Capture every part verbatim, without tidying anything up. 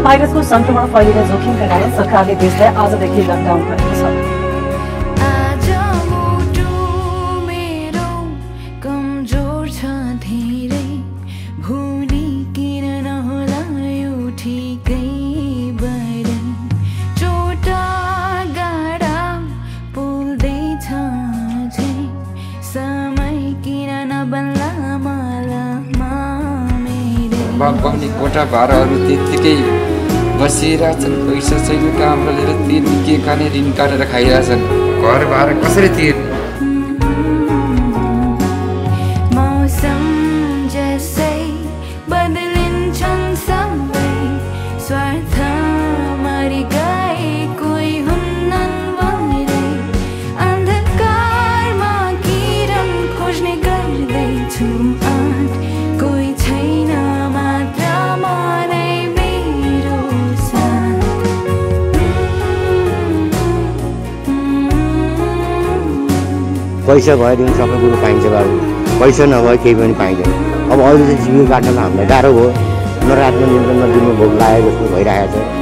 भाइरसको संक्रमण फैलिने जोखिमका कारण सरकारले देशलाई आजदेखि लकडाउन गरेको छ। बागवानी कोठा भाडाहरू त्यत्तिकै बसिरहेछन्, पैसा छैन काम लिएर तिर्ने, के खाने ऋण काटेर खाइरहेछन्, घर भाडा कसरी तिर्ने? मौसम जसै बदलिन्छन् सबै, स्वार्थ मरि गए कोही हुन्नन् भनिरै, अन्धकारमा किरण खोज्ने गर्दैछु आँट, कोही छैन पैसा भएदेखि सबै कुरो पाइन्छ बाबु, पैसा नभए केही पनि पाइँदैन। अब अहिले चाहिँ जिउ काट्न हामीलाई गाह्रो भयो, न रातमा निन्द्रा न दिनमा भोक लागेको जस्तो भइरहेको छ।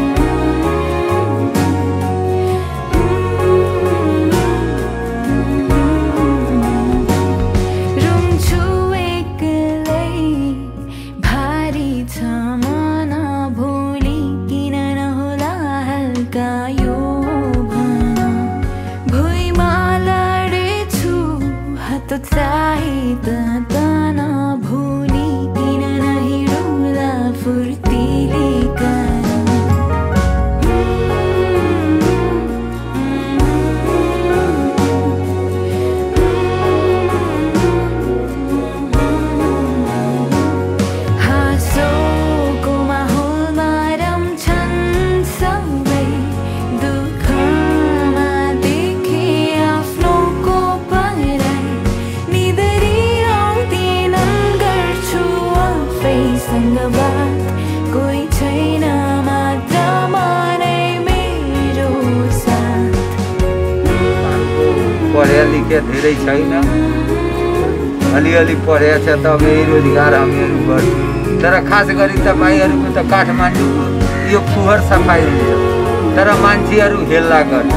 पढे लेखे धेरै छैन, अलिअलि पढेको छ त बेरोजगार हामीहरू गर्छौँ। तर खास गरी तपाईँहरूको त काठमाडौँको यो फोहोर सफाइ हुन्छ, तर मान्छेहरू हेल्ला गर्छ।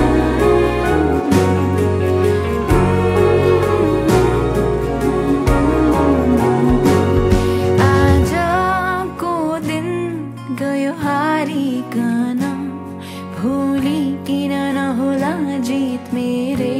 आजको दिन गयो हारिकन, भोलि किन नहोला जित मेरे।